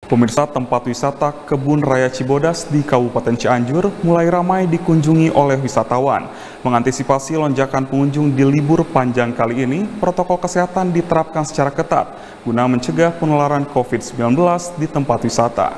Pemirsa, tempat wisata Kebun Raya Cibodas di Kabupaten Cianjur mulai ramai dikunjungi oleh wisatawan. Mengantisipasi lonjakan pengunjung di libur panjang kali ini, protokol kesehatan diterapkan secara ketat guna mencegah penularan COVID-19 di tempat wisata.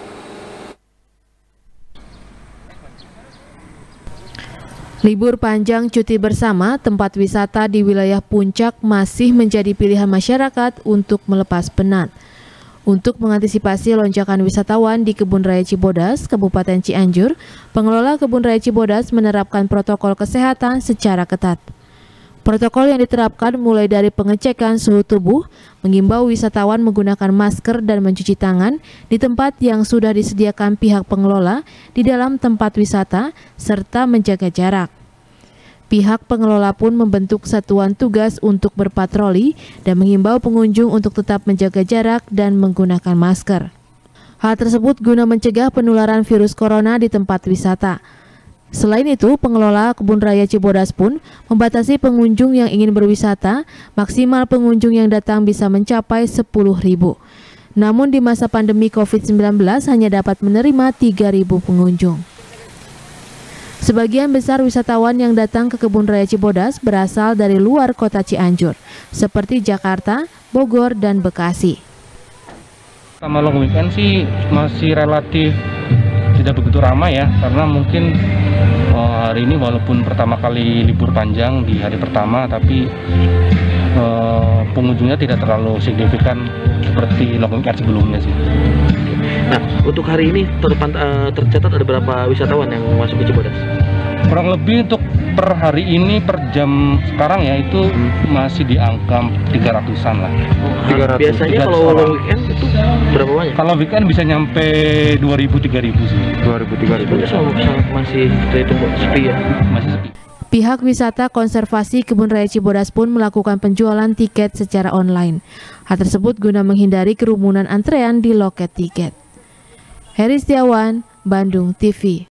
Libur panjang cuti bersama, tempat wisata di wilayah Puncak masih menjadi pilihan masyarakat untuk melepas penat. Untuk mengantisipasi lonjakan wisatawan di Kebun Raya Cibodas, Kabupaten Cianjur, pengelola Kebun Raya Cibodas menerapkan protokol kesehatan secara ketat. Protokol yang diterapkan mulai dari pengecekan suhu tubuh, mengimbau wisatawan menggunakan masker dan mencuci tangan di tempat yang sudah disediakan pihak pengelola di dalam tempat wisata, serta menjaga jarak. Pihak pengelola pun membentuk satuan tugas untuk berpatroli dan mengimbau pengunjung untuk tetap menjaga jarak dan menggunakan masker. Hal tersebut guna mencegah penularan virus corona di tempat wisata. Selain itu, pengelola Kebun Raya Cibodas pun membatasi pengunjung yang ingin berwisata, maksimal pengunjung yang datang bisa mencapai 10.000. Namun di masa pandemi COVID-19 hanya dapat menerima 3.000 pengunjung. Sebagian besar wisatawan yang datang ke Kebun Raya Cibodas berasal dari luar kota Cianjur, seperti Jakarta, Bogor, dan Bekasi. Sama long weekend sih masih relatif tidak begitu ramai ya, karena mungkin hari ini walaupun pertama kali libur panjang di hari pertama, tapi pengunjungnya tidak terlalu signifikan seperti long weekend sebelumnya sih. Nah, untuk hari ini tercatat ada berapa wisatawan yang masuk ke Cibodas? Kurang lebih untuk per hari ini, per jam sekarang ya, itu masih di angka 300-an lah. 300. Biasanya kalau long weekend itu berapa banyak? Kalau weekend bisa nyampe 2.000-3.000 sih. 2.000-3.000 itu masih terhitung sepi ya? Masih sepi. Pihak wisata konservasi Kebun Raya Cibodas pun melakukan penjualan tiket secara online. Hal tersebut guna menghindari kerumunan antrean di loket tiket. Heri Setiawan, Bandung TV.